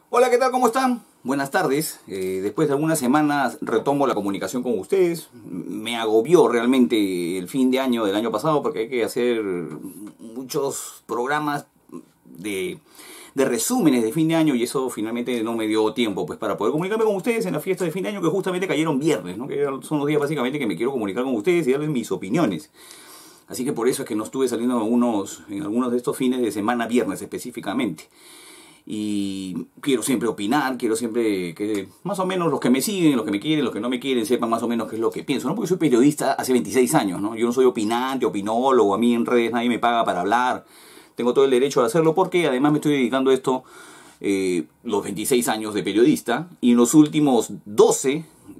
Hola, ¿qué tal? ¿Cómo están? Buenas tardes. Después de algunas semanas retomo la comunicación con ustedes. Me agobió realmente el fin de año del año pasado porque hay que hacer muchos programas de, de resúmenes de fin de año y eso finalmente no me dio tiempo pues para poder comunicarme con ustedes en la fiesta de fin de año que justamente cayeron viernes, ¿no? Que son los días básicamente que me quiero comunicar con ustedes y darles mis opiniones. Así que por eso es que no estuve saliendo en algunos de estos fines de semana, viernes específicamente. Y quiero siempre opinar, quiero siempre que más o menos los que me siguen, los que me quieren, los que no me quieren, sepan más o menos qué es lo que pienso, ¿no? Porque soy periodista hace 26 años, ¿no? Yo no soy opinante, opinólogo, a mí en redes nadie me paga para hablar. Tengo todo el derecho de hacerlo porque además me estoy dedicando a esto los 26 años de periodista y en los últimos 12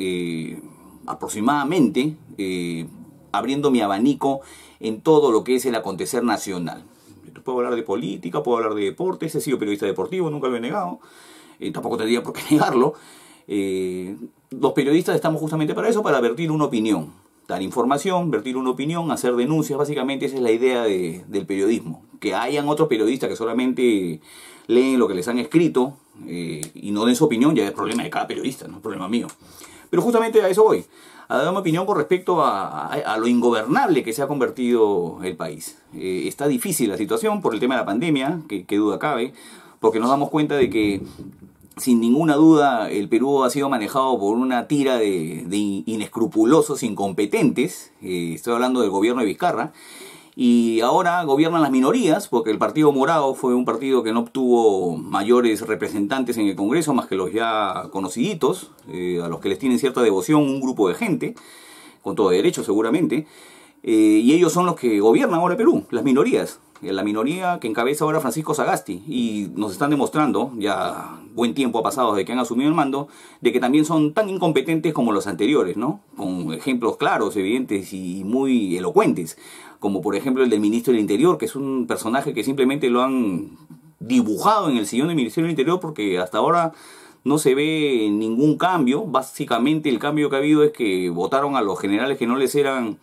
aproximadamente abriendo mi abanico en todo lo que es el acontecer nacional. Puedo hablar de política, puedo hablar de deportes, he sido periodista deportivo, nunca lo he negado, tampoco tendría por qué negarlo. Los periodistas estamos justamente para eso, para vertir una opinión, dar información, vertir una opinión, hacer denuncias, básicamente esa es la idea del periodismo. Que hayan otros periodistas que solamente leen lo que les han escrito y no den su opinión, ya es problema de cada periodista, no es problema mío. Pero justamente a eso voy, a dar mi opinión con respecto a lo ingobernable que se ha convertido el país. Está difícil la situación por el tema de la pandemia, que duda cabe, porque nos damos cuenta de que sin ninguna duda el Perú ha sido manejado por una tira de inescrupulosos incompetentes. Estoy hablando del gobierno de Vizcarra. Y ahora gobiernan las minorías, porque el Partido Morado fue un partido que no obtuvo mayores representantes en el Congreso, más que los ya conociditos, a los que les tienen cierta devoción un grupo de gente, con todo derecho seguramente, y ellos son los que gobiernan ahora Perú, las minorías. La minoría que encabeza ahora Francisco Sagasti, y nos están demostrando, ya buen tiempo ha pasado desde que han asumido el mando, de que también son tan incompetentes como los anteriores, ¿no? Con ejemplos claros, evidentes y muy elocuentes, como por ejemplo el del ministro del Interior, que es un personaje que simplemente lo han dibujado en el sillón del Ministerio del Interior porque hasta ahora no se ve ningún cambio. Básicamente el cambio que ha habido es que votaron a los generales que no les eran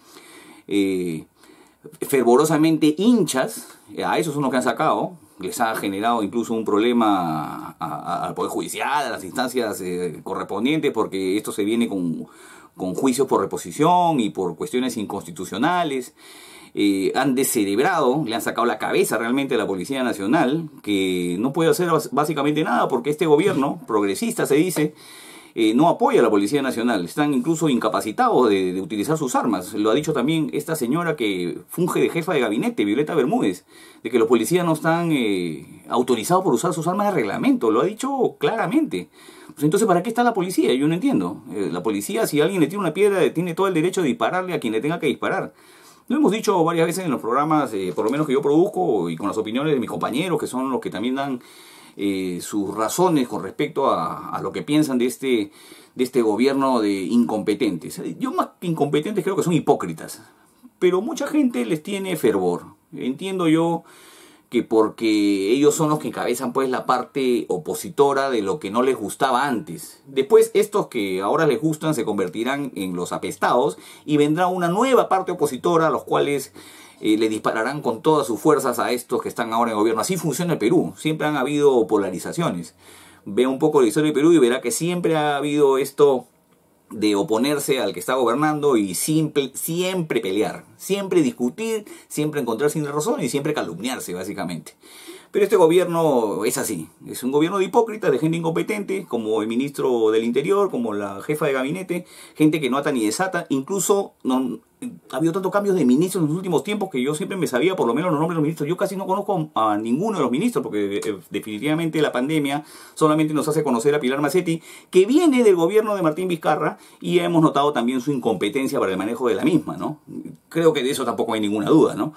fervorosamente hinchas, a esos son los que han sacado, les ha generado incluso un problema al Poder Judicial, a las instancias correspondientes, porque esto se viene con juicios por reposición y por cuestiones inconstitucionales. Han descerebrado, le han sacado la cabeza realmente a la Policía Nacional, que no puede hacer básicamente nada porque este gobierno progresista, se dice, no apoya a la Policía Nacional. Están incluso incapacitados de utilizar sus armas. Lo ha dicho también esta señora que funge de jefa de gabinete, Violeta Bermúdez, de que los policías no están autorizados por usar sus armas de reglamento. Lo ha dicho claramente. Pues entonces, ¿para qué está la policía? Yo no entiendo. La policía, si alguien le tira una piedra, tiene todo el derecho de dispararle a quien le tenga que disparar. Lo hemos dicho varias veces en los programas, por lo menos que yo produzco, y con las opiniones de mis compañeros, que son los que también dan sus razones con respecto a lo que piensan de este gobierno de incompetentes. Yo más que incompetentes creo que son hipócritas, pero mucha gente les tiene fervor. Entiendo yo que porque ellos son los que encabezan pues la parte opositora de lo que no les gustaba antes. Después estos que ahora les gustan se convertirán en los apestados y vendrá una nueva parte opositora a los cuales le dispararán con todas sus fuerzas a estos que están ahora en el gobierno. Así funciona el Perú, siempre han habido polarizaciones. Ve un poco la historia del Perú y verá que siempre ha habido esto de oponerse al que está gobernando y siempre pelear, siempre discutir, siempre encontrar sin razón y siempre calumniarse básicamente. Pero este gobierno es así, es un gobierno de hipócritas, de gente incompetente, como el ministro del Interior, como la jefa de gabinete, gente que no ata ni desata. Incluso ha habido tantos cambios de ministros en los últimos tiempos que yo siempre me sabía por lo menos los nombres de los ministros. Yo casi no conozco a ninguno de los ministros porque definitivamente la pandemia solamente nos hace conocer a Pilar Macetti, que viene del gobierno de Martín Vizcarra, y hemos notado también su incompetencia para el manejo de la misma, ¿no? Creo que de eso tampoco hay ninguna duda, ¿no?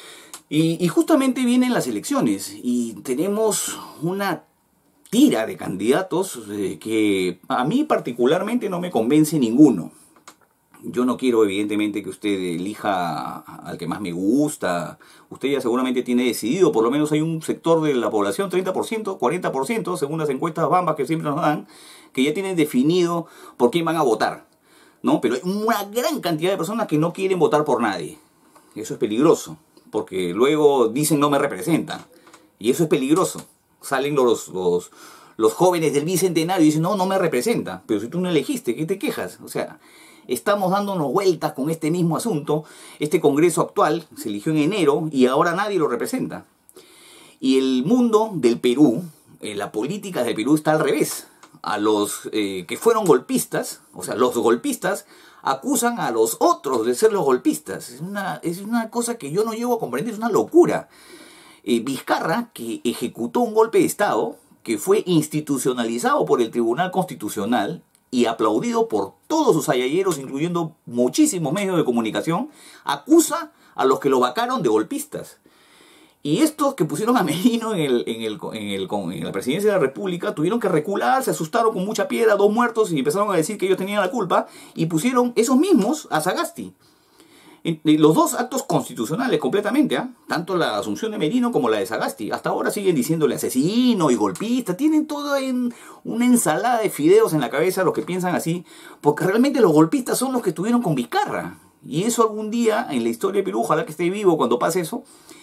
Y justamente vienen las elecciones y tenemos una tira de candidatos que a mí particularmente no me convence ninguno. Yo no quiero evidentemente que usted elija al que más me gusta. Usted ya seguramente tiene decidido, por lo menos hay un sector de la población, 30%, 40%, según las encuestas bambas que siempre nos dan, que ya tienen definido por quién van a votar, ¿no? Pero hay una gran cantidad de personas que no quieren votar por nadie. Eso es peligroso, porque luego dicen no me representan, y eso es peligroso. Salen los jóvenes del Bicentenario dicen, no, no me representa. Pero si tú no elegiste, ¿qué te quejas? O sea, estamos dándonos vueltas con este mismo asunto. Este Congreso actual se eligió en enero y ahora nadie lo representa. Y el mundo del Perú, la política del Perú está al revés. A los que fueron golpistas, o sea, los golpistas acusan a los otros de ser los golpistas. Es una cosa que yo no llego a comprender, es una locura. Vizcarra, que ejecutó un golpe de Estado, que fue institucionalizado por el Tribunal Constitucional y aplaudido por todos sus ayayeros, incluyendo muchísimos medios de comunicación, acusa a los que lo vacaron de golpistas. Y estos que pusieron a Merino en la presidencia de la República tuvieron que recular, se asustaron con mucha piedra, 2 muertos, y empezaron a decir que ellos tenían la culpa, y pusieron esos mismos a Sagasti. Los 2 actos constitucionales completamente, tanto la asunción de Merino como la de Sagasti. Hasta ahora siguen diciéndole asesino y golpista. Tienen todo en una ensalada de fideos en la cabeza los que piensan así, porque realmente los golpistas son los que estuvieron con Vizcarra. Y eso algún día en la historia de Perú, ojalá que esté vivo cuando pase eso,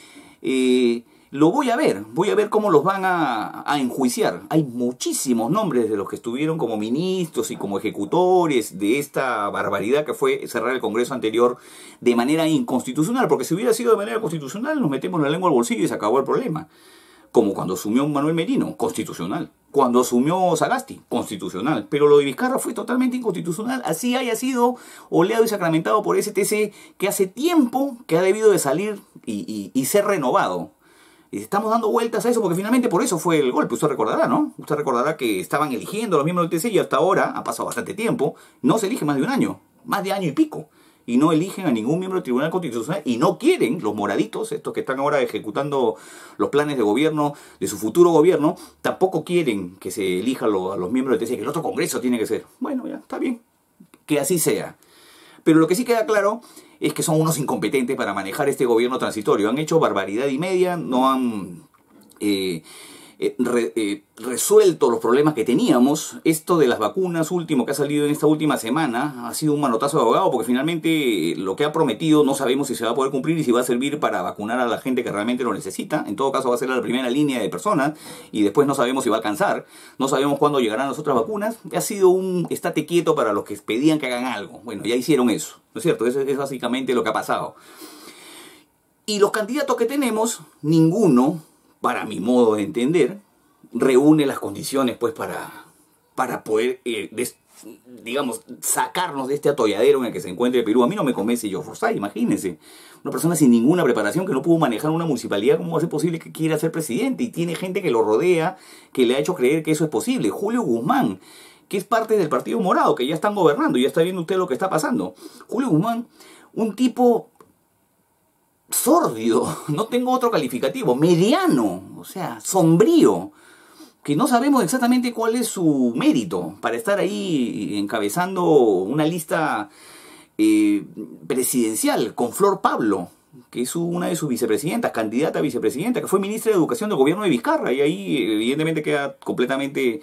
lo voy a ver cómo los van a enjuiciar. Hay muchísimos nombres de los que estuvieron como ministros y como ejecutores de esta barbaridad que fue cerrar el Congreso anterior de manera inconstitucional, porque si hubiera sido de manera constitucional nos metemos la lengua al bolsillo y se acabó el problema. Como cuando asumió Manuel Merino, constitucional. Cuando asumió Sagasti, constitucional. Pero lo de Vizcarra fue totalmente inconstitucional. Así haya sido oleado y sacramentado por STC, que hace tiempo que ha debido de salir y ser renovado. Y estamos dando vueltas a eso porque finalmente por eso fue el golpe. Usted recordará, ¿no? Usted recordará que estaban eligiendo a los miembros del TC y hasta ahora, ha pasado bastante tiempo, no se elige más de un año. Más de año y pico. Y no eligen a ningún miembro del Tribunal Constitucional y no quieren, los moraditos, estos que están ahora ejecutando los planes de gobierno, de su futuro gobierno, tampoco quieren que se elija a los miembros del TC, que el otro Congreso tiene que ser. Bueno, ya, está bien, que así sea. Pero lo que sí queda claro es que son unos incompetentes para manejar este gobierno transitorio. Han hecho barbaridad y media, no han resuelto los problemas que teníamos. Esto de las vacunas último que ha salido en esta última semana ha sido un manotazo de ahogado porque finalmente lo que ha prometido no sabemos si se va a poder cumplir y si va a servir para vacunar a la gente que realmente lo necesita. En todo caso va a ser la primera línea de personas y después no sabemos si va a alcanzar, no sabemos cuándo llegarán las otras vacunas. Ha sido un estate quieto para los que pedían que hagan algo. Bueno, ya hicieron eso, ¿no es cierto? Eso es básicamente lo que ha pasado. Y los candidatos que tenemos, ninguno, para mi modo de entender, reúne las condiciones pues para poder, digamos, sacarnos de este atolladero en el que se encuentra el Perú. A mí no me convence Joe Forsyth, imagínense. Una persona sin ninguna preparación que no pudo manejar una municipalidad, ¿cómo va a ser posible que quiera ser presidente? Y tiene gente que lo rodea, que le ha hecho creer que eso es posible. Julio Guzmán, que es parte del Partido Morado, que ya están gobernando, ya está viendo usted lo que está pasando. Julio Guzmán, un tipo sórdido, no tengo otro calificativo, mediano, o sea, sombrío, que no sabemos exactamente cuál es su mérito para estar ahí encabezando una lista presidencial con Flor Pablo, que es una de sus vicepresidentas, candidata a vicepresidenta, que fue ministra de Educación del gobierno de Vizcarra, y ahí evidentemente queda completamente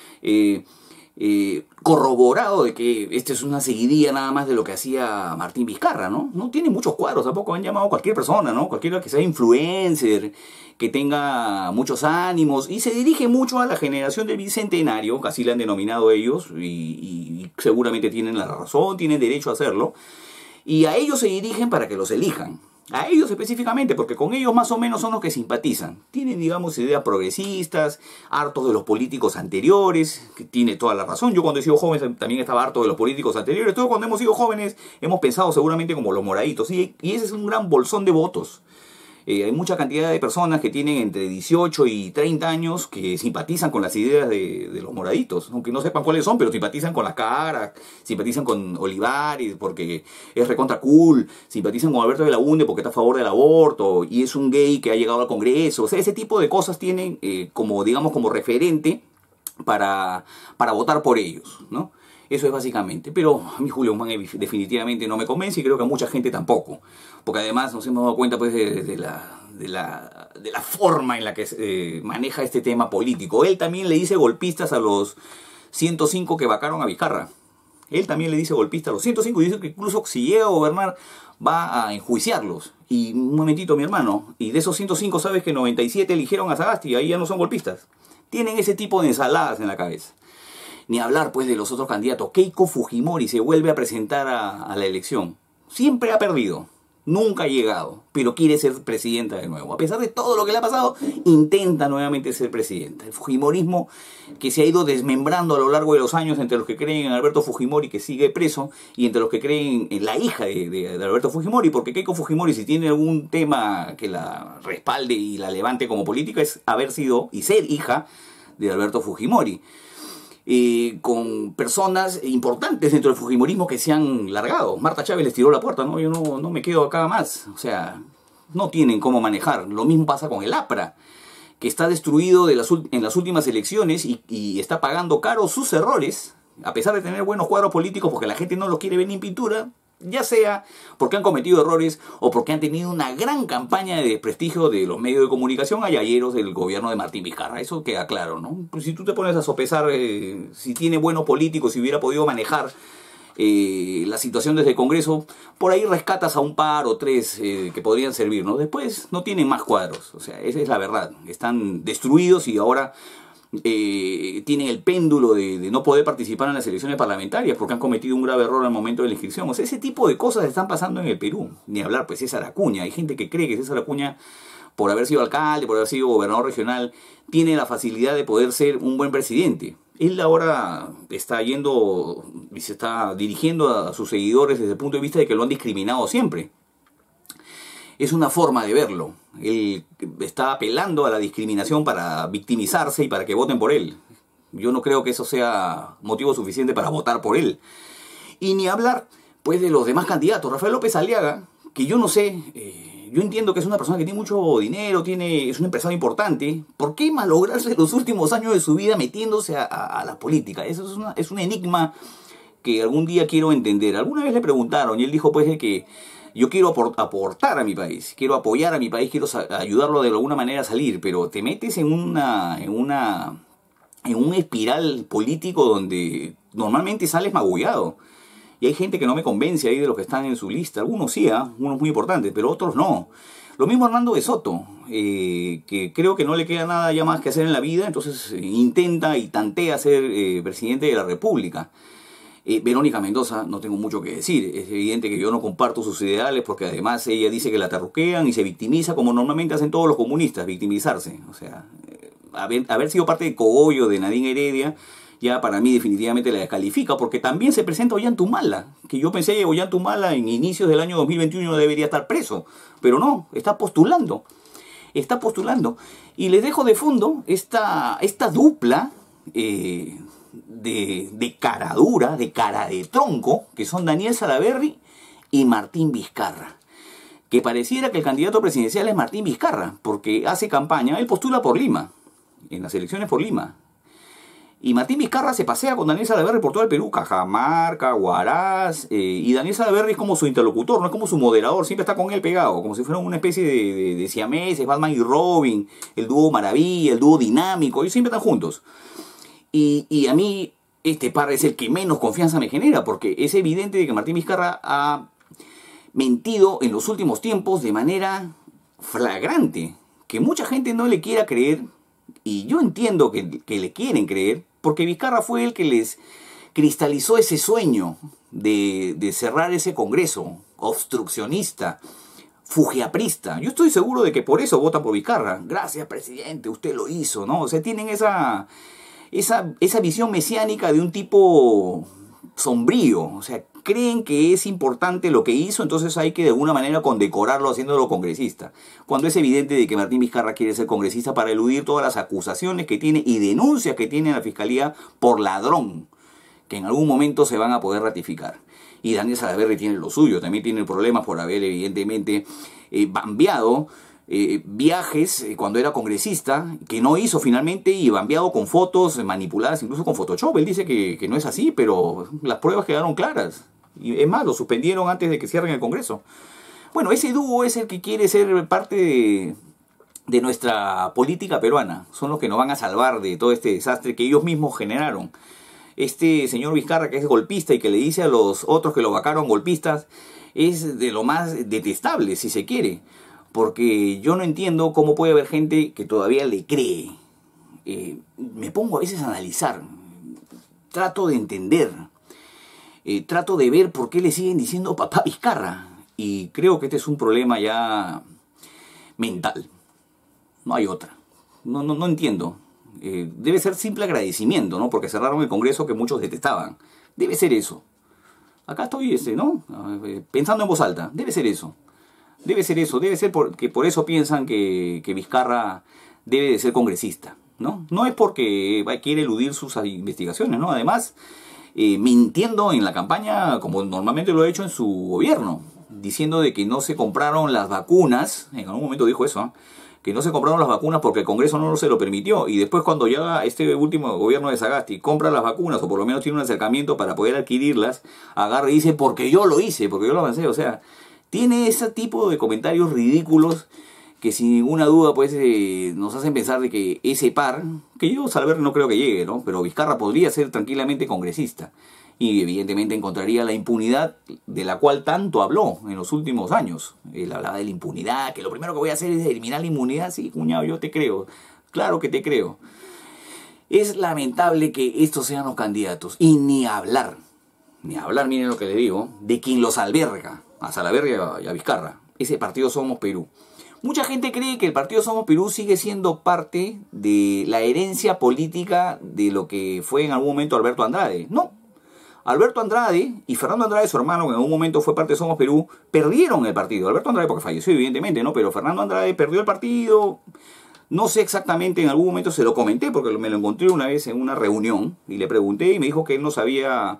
corroborado de que esta es una seguidilla nada más de lo que hacía Martín Vizcarra, ¿no? No tiene muchos cuadros, tampoco han llamado a cualquier persona, ¿no? Cualquiera que sea influencer, que tenga muchos ánimos, y se dirige mucho a la generación del Bicentenario, que así le han denominado ellos, y seguramente tienen la razón, tienen derecho a hacerlo, y a ellos se dirigen para que los elijan. A ellos específicamente, porque con ellos más o menos son los que simpatizan. Tienen, digamos, ideas progresistas, hartos de los políticos anteriores, que tiene toda la razón. Yo cuando he sido joven también estaba harto de los políticos anteriores. Todos cuando hemos sido jóvenes hemos pensado seguramente como los moraditos. Y ese es un gran bolsón de votos. Hay mucha cantidad de personas que tienen entre 18 y 30 años que simpatizan con las ideas de los moraditos, aunque no sepan cuáles son, pero simpatizan con la cara, simpatizan con Olivares porque es recontra cool, simpatizan con Alberto Belaúnde porque está a favor del aborto y es un gay que ha llegado al Congreso. O sea, ese tipo de cosas tienen como, digamos, como referente para votar por ellos, ¿no? Eso es básicamente. Pero a mí Julio Guzmán definitivamente no me convence y creo que a mucha gente tampoco. Porque además nos hemos dado cuenta pues de la forma en la que se maneja este tema político. Él también le dice golpistas a los 105 que vacaron a Vizcarra. Él también le dice golpistas a los 105 y dice que incluso si llega a gobernar va a enjuiciarlos. Y un momentito, mi hermano, y de esos 105 sabes que 97 eligieron a Sagasti, ahí ya no son golpistas. Tienen ese tipo de ensaladas en la cabeza. Ni hablar pues de los otros candidatos. Keiko Fujimori se vuelve a presentar a la elección. Siempre ha perdido. Nunca ha llegado, pero quiere ser presidenta de nuevo. A pesar de todo lo que le ha pasado, intenta nuevamente ser presidenta. El fujimorismo que se ha ido desmembrando a lo largo de los años entre los que creen en Alberto Fujimori, que sigue preso, y entre los que creen en la hija de Alberto Fujimori, porque Keiko Fujimori, si tiene algún tema que la respalde y la levante como política, es haber sido y ser hija de Alberto Fujimori. Con personas importantes dentro del fujimorismo que se han largado. Marta Chávez les tiró la puerta, ¿no? Yo no me quedo acá más. O sea, no tienen cómo manejar. Lo mismo pasa con el APRA, que está destruido en las últimas elecciones y está pagando caro sus errores, a pesar de tener buenos cuadros políticos, porque la gente no los quiere ver ni en pintura, ya sea porque han cometido errores o porque han tenido una gran campaña de desprestigio de los medios de comunicación ayayeros del gobierno de Martín Vizcarra. Eso queda claro, ¿no? Pues si tú te pones a sopesar si tiene buenos políticos, si hubiera podido manejar la situación desde el Congreso, por ahí rescatas a un par o tres que podrían servir, ¿no? Después no tienen más cuadros, o sea, esa es la verdad. Están destruidos y ahora tienen el péndulo de no poder participar en las elecciones parlamentarias porque han cometido un grave error al momento de la inscripción. O sea, ese tipo de cosas están pasando en el Perú. Ni hablar, pues César Acuña. Hay gente que cree que César Acuña, por haber sido alcalde, por haber sido gobernador regional, tiene la facilidad de poder ser un buen presidente. Él ahora está yendo y se está dirigiendo a sus seguidores desde el punto de vista de que lo han discriminado siempre. Es una forma de verlo. Él está apelando a la discriminación para victimizarse y para que voten por él. Yo no creo que eso sea motivo suficiente para votar por él. Y ni hablar, pues, de los demás candidatos. Rafael López Aliaga, que yo no sé, yo entiendo que es una persona que tiene mucho dinero, es un empresario importante. ¿Por qué malograrse los últimos años de su vida metiéndose a la política? Eso es un enigma que algún día quiero entender. Alguna vez le preguntaron y él dijo, pues, de que yo quiero aportar a mi país, quiero apoyar a mi país, quiero ayudarlo de alguna manera a salir, pero te metes en un espiral político donde normalmente sales magullado. Y hay gente que no me convence ahí de los que están en su lista. Algunos sí, unos muy importantes, pero otros no. Lo mismo Hernando de Soto, que creo que no le queda nada ya más que hacer en la vida, entonces intenta y tantea ser presidente de la República. Verónica Mendoza, no tengo mucho que decir. Es evidente que yo no comparto sus ideales porque además ella dice que la terruquean y se victimiza como normalmente hacen todos los comunistas, victimizarse. O sea, haber sido parte de cogollo de Nadine Heredia ya para mí definitivamente la descalifica, porque también se presenta Ollanta que yo pensé que Ollanta en inicios del año 2021 debería estar preso, pero no, está postulando. Y les dejo de fondo esta dupla de cara dura, de cara de tronco, que son Daniel Salaverry y Martín Vizcarra. Que pareciera que el candidato presidencial es Martín Vizcarra, porque hace campaña, él postula por Lima, en las elecciones por Lima. Y Martín Vizcarra se pasea con Daniel Salaverry por todo el Perú, Cajamarca, Huaraz, y Daniel Salaverry es como su interlocutor, no es como su moderador, siempre está con él pegado, como si fueran una especie de siameses, Batman y Robin, el dúo Maravilla, el dúo Dinámico, ellos siempre están juntos. Y a mí este par es el que menos confianza me genera, porque es evidente de que Martín Vizcarra ha mentido en los últimos tiempos de manera flagrante, que mucha gente no le quiera creer, y yo entiendo que le quieren creer, porque Vizcarra fue el que les cristalizó ese sueño de cerrar ese congreso obstruccionista, fujiaprista. Yo estoy seguro de que por eso votan por Vizcarra. Gracias, presidente, usted lo hizo, ¿no? O sea, tienen esa visión mesiánica de un tipo sombrío. O sea, creen que es importante lo que hizo, entonces hay que de alguna manera condecorarlo haciéndolo congresista. Cuando es evidente de que Martín Vizcarra quiere ser congresista para eludir todas las acusaciones que tiene y denuncias que tiene la Fiscalía por ladrón, que en algún momento se van a poder ratificar. Y Daniel Salaverry tiene lo suyo, también tiene problemas por haber evidentemente bambeado viajes cuando era congresista, que no hizo finalmente, y bambeado con fotos manipuladas, incluso con Photoshop. Él dice que no es así, pero las pruebas quedaron claras. Y es más, lo suspendieron antes de que cierren el Congreso. Bueno, ese dúo es el que quiere ser parte de nuestra política peruana. Son los que nos van a salvar de todo este desastre que ellos mismos generaron. Este señor Vizcarra, que es golpista y que le dice a los otros que lo vacaron golpistas, es de lo más detestable, si se quiere. Porque yo no entiendo cómo puede haber gente que todavía le cree me pongo a veces a analizar, trato de entender, trato de ver por qué le siguen diciendo papá Vizcarra. Y creo que este es un problema ya mental. No hay otra. No entiendo. Debe ser simple agradecimiento, ¿no? Porque cerraron el Congreso que muchos detestaban. Debe ser eso. Acá estoy, ¿no? Pensando en voz alta. Debe ser eso. Debe ser eso. Debe ser porque por eso piensan que Vizcarra debe de ser congresista, ¿no? No es porque quiere eludir sus investigaciones, ¿no? Además, mintiendo en la campaña como normalmente lo ha hecho en su gobierno, diciendo de que no se compraron las vacunas. En algún momento dijo eso, ¿eh? Que no se compraron las vacunas porque el Congreso no se lo permitió. Y después cuando ya este último gobierno de Sagasti compra las vacunas, o por lo menos tiene un acercamiento para poder adquirirlas, agarra y dice, porque yo lo hice, porque yo lo avancé. O sea, tiene ese tipo de comentarios ridículos que sin ninguna duda pues nos hacen pensar de que ese par, que yo Salaverry no creo que llegue, ¿no? Pero Vizcarra podría ser tranquilamente congresista. Y evidentemente encontraría la impunidad de la cual tanto habló en los últimos años. Él hablaba de la impunidad, que lo primero que voy a hacer es eliminar la inmunidad. Sí, cuñado, yo te creo. Claro que te creo. Es lamentable que estos sean los candidatos. Y ni hablar, miren lo que le digo, de quien los alberga, a Salaverry y a Vizcarra. Ese partido Somos Perú. Mucha gente cree que el partido Somos Perú sigue siendo parte de la herencia política de lo que fue en algún momento Alberto Andrade. No. Alberto Andrade y Fernando Andrade, su hermano, que en algún momento fue parte de Somos Perú, perdieron el partido. Alberto Andrade porque falleció, evidentemente, ¿no? Pero Fernando Andrade perdió el partido. No sé exactamente, en algún momento se lo comenté, porque me lo encontré una vez en una reunión, y le pregunté, y me dijo que él no sabía...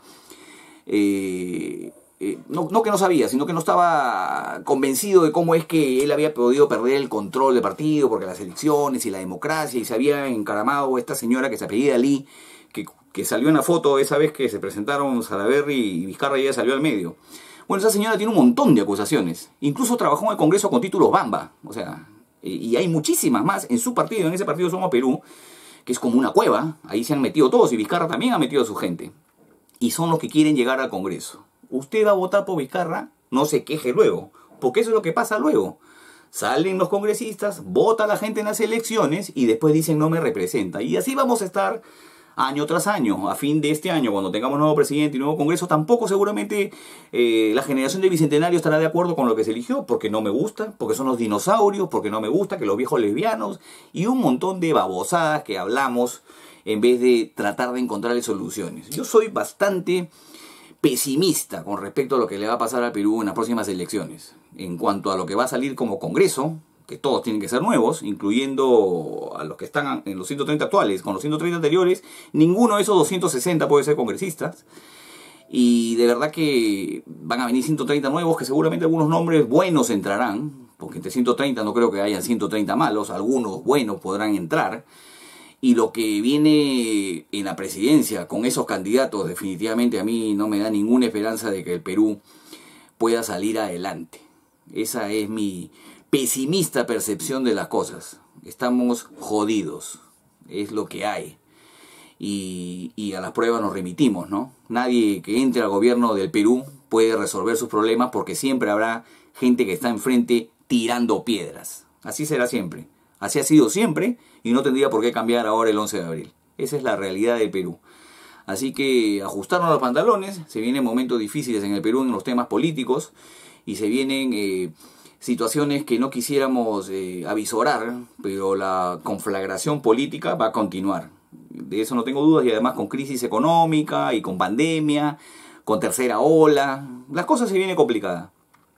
no que no sabía, sino que no estaba convencido de cómo es que él había podido perder el control del partido, porque las elecciones y la democracia, y se había encaramado esta señora que se apellida Lee, que salió en la foto esa vez que se presentaron Salaverry y Vizcarra, y ella salió al medio. Bueno, esa señora tiene un montón de acusaciones. Incluso trabajó en el Congreso con títulos Bamba. O sea, y hay muchísimas más en su partido, en ese partido Somos Perú, que es como una cueva. Ahí se han metido todos, y Vizcarra también ha metido a su gente. Y son los que quieren llegar al Congreso. Usted va a votar por Vizcarra, no se queje luego, porque eso es lo que pasa luego. Salen los congresistas, vota la gente en las elecciones, y después dicen no me representa. Y así vamos a estar año tras año. A fin de este año, cuando tengamos nuevo presidente y nuevo Congreso, tampoco seguramente la generación de Bicentenario estará de acuerdo con lo que se eligió, porque no me gusta, porque son los dinosaurios, porque no me gusta, que los viejos lesbianos, y un montón de babosadas que hablamos en vez de tratar de encontrarle soluciones. Yo soy bastante pesimista con respecto a lo que le va a pasar al Perú en las próximas elecciones. En cuanto a lo que va a salir como Congreso, que todos tienen que ser nuevos, incluyendo a los que están en los 130 actuales. Con los 130 anteriores, ninguno de esos 260 puede ser congresistas. Y de verdad que van a venir 130 nuevos, que seguramente algunos nombres buenos entrarán, porque entre 130 no creo que hayan 130 malos, algunos buenos podrán entrar. Y lo que viene en la presidencia con esos candidatos, definitivamente a mí no me da ninguna esperanza de que el Perú pueda salir adelante. Esa es mi pesimista percepción de las cosas. Estamos jodidos, es lo que hay. Y a las pruebas nos remitimos, ¿no? Nadie que entre al gobierno del Perú puede resolver sus problemas, porque siempre habrá gente que está enfrente tirando piedras. Así será siempre. Así ha sido siempre, y no tendría por qué cambiar ahora el 11 de abril. Esa es la realidad del Perú. Así que ajustarnos los pantalones. Se vienen momentos difíciles en el Perú en los temas políticos, y se vienen situaciones que no quisiéramos avisorar, pero la conflagración política va a continuar. De eso no tengo dudas, y además con crisis económica y con pandemia, con tercera ola, las cosas se vienen complicadas.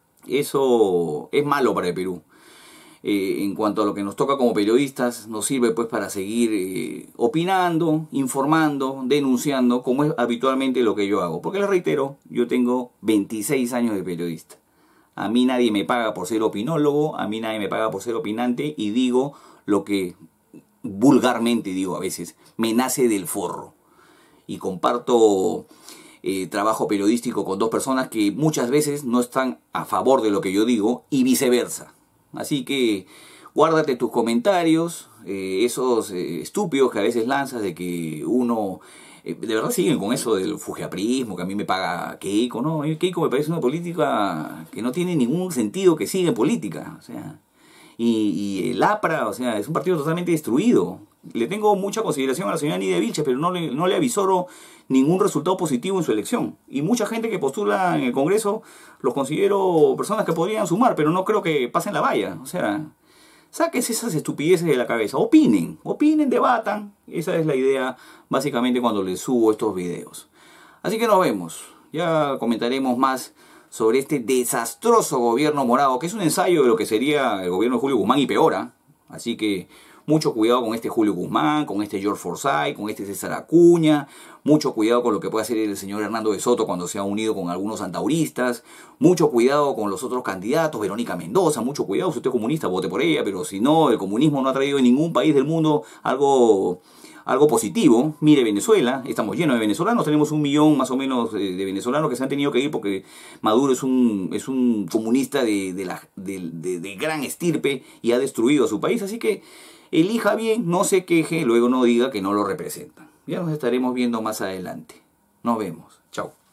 Eso es malo para el Perú. En cuanto a lo que nos toca como periodistas, nos sirve pues para seguir opinando, informando, denunciando, como es habitualmente lo que yo hago. Porque les reitero, yo tengo 26 años de periodista. A mí nadie me paga por ser opinólogo, a mí nadie me paga por ser opinante, y digo lo que vulgarmente digo a veces, me nace del forro. Y comparto trabajo periodístico con dos personas que muchas veces no están a favor de lo que yo digo, y viceversa. Así que guárdate tus comentarios, esos estúpidos que a veces lanzas de que uno... de verdad siguen con eso del fujiaprismo, que a mí me paga Keiko, ¿no? Keiko me parece una política que no tiene ningún sentido que siga en política, o sea... Y el APRA, o sea, es un partido totalmente destruido. Le tengo mucha consideración a la señora Nidia Vilches, pero no le avisoro ningún resultado positivo en su elección. Y mucha gente que postula en el Congreso los considero personas que podrían sumar, pero no creo que pasen la valla. O sea, sáquense esas estupideces de la cabeza. Opinen, debatan. Esa es la idea básicamente cuando les subo estos videos. Así que nos vemos. Ya comentaremos más sobre este desastroso gobierno morado, que es un ensayo de lo que sería el gobierno de Julio Guzmán y peor. Así que mucho cuidado con este Julio Guzmán, con este George Forsyth, con este César Acuña. Mucho cuidado con lo que puede hacer el señor Hernando de Soto cuando se ha unido con algunos antauristas. Mucho cuidado con los otros candidatos, Verónica Mendoza. Mucho cuidado, si usted es comunista, vote por ella. Pero si no, el comunismo no ha traído en ningún país del mundo algo positivo. Mire Venezuela, estamos llenos de venezolanos, tenemos 1 millón más o menos de venezolanos que se han tenido que ir porque Maduro es un comunista de gran estirpe y ha destruido a su país. Así que elija bien, no se queje, luego no diga que no lo representan. Ya nos estaremos viendo más adelante. Nos vemos. Chao.